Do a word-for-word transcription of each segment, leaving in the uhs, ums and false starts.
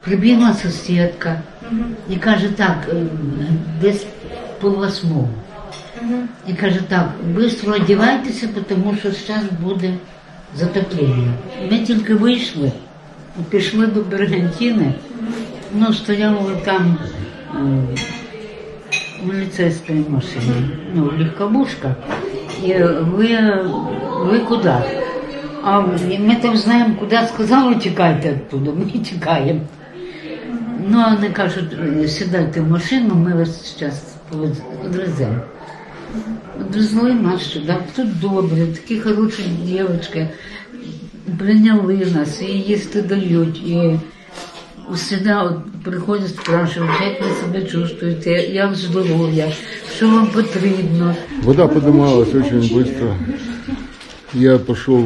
Прибігла сусідка і каже, так, десь по восьмому. І каже, так, швидко одягайтеся, тому що зараз буде затоплення. Ми тільки вийшли, пішли до Бригантини, ну, стояла там міліцейської машини, ну, легковушка, і ви, ви куди? А ми там знаємо, куди сказали, тікайте оттуда, ми тікаємо. Ну, вони кажуть, сідайте в машину, ми вас зараз відвеземо. Відвезли нас сюди, тут добре, такі хороші дівчатки, прийняли нас, і їсти дають, і сюди приходять, спрашують, як ви себе чувствуєте, як здоров'я, що вам потрібно. Вода поднималась очень быстро. Я пошел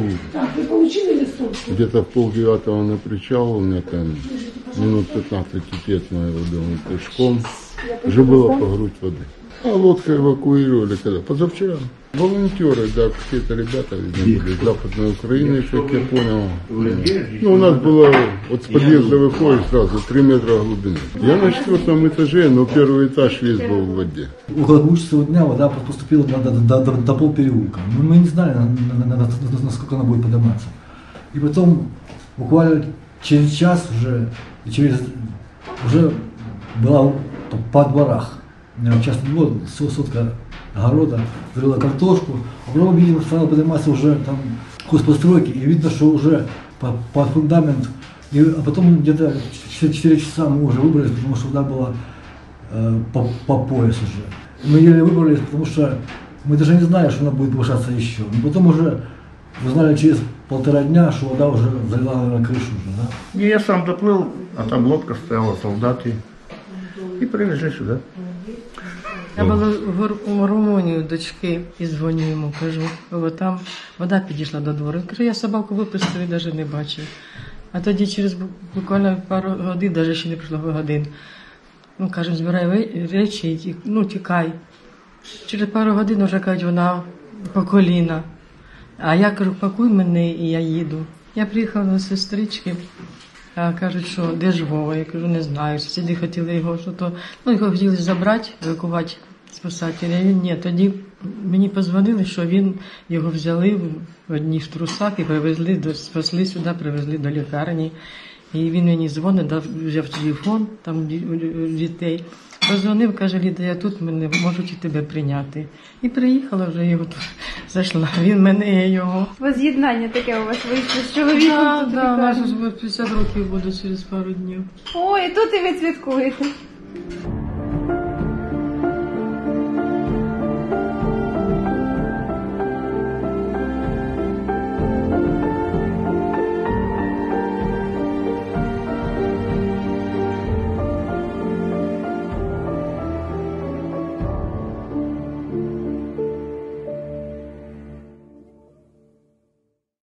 где-то в полдевятого на причал, у меня там минут пятнадцать идти моего дома пешком. Уже было по грудь воды. А лодку эвакуировали когда? Позавчера. Волонтеры, да, какие-то ребята видно, были из Западной Украины, как я понял. Ну, у нас было, вот с подъезда выходишь сразу, три метра глубины. Я на четвертом этаже, но первый этаж весь был в воде. Около двух часов дня вода поступила до, до, до, до полпереулка. Мы, мы не знали, на, на, на, насколько она будет подниматься. И потом, буквально через час уже, через, уже была по дворах. Часто было сотка огорода, зарыла картошку, а потом, видимо, стала подниматься уже там хозпостройки, и видно, что уже по, по фундамент, и, а потом где-то четыре часа мы уже выбрались, потому что вода была э, по, по пояс уже. Мы еле выбрались, потому что мы даже не знали, что она будет повышаться еще. Но потом уже узнали через полтора дня, что вода уже залила, наверное, крышу уже, да? И я сам доплыл, а там лодка стояла, солдаты, и привезли сюда. Я була в Румунію дочки і дзвоню йому, кажу, о, там вода підійшла до двору. Він каже, я собаку випустив і навіть не бачив. А тоді через буквально пару годин, навіть ще не пройшло годин, ну, кажемо, збирай речі і ну, тікай. Через пару годин вже, кажуть, вона по коліна. А я кажу, пакуй мене і я їду. Я приїхала до сестрички. А кажуть, що де ж Вова? Я кажу, не знаю. Сусіди хотіли його, що то, ну, його хотіли забрати, евакувати спасателя. А він ні. Тоді мені подзвонили, що він, його взяли в одних трусах і привезли, спасли сюди, привезли до лікарні. І він мені дзвонить, дав, взяв телефон, там у дітей. Позвонив, каже, Ліда, я тут, мене можуть і тебе прийняти. І приїхала вже, його тут зайшла, він мене, я його. Воз'єднання таке у вас вийшло з чоловіком? Так, да, да, у нас п'ятдесят років буде через пару днів. Ой, тут і ви святкуєте.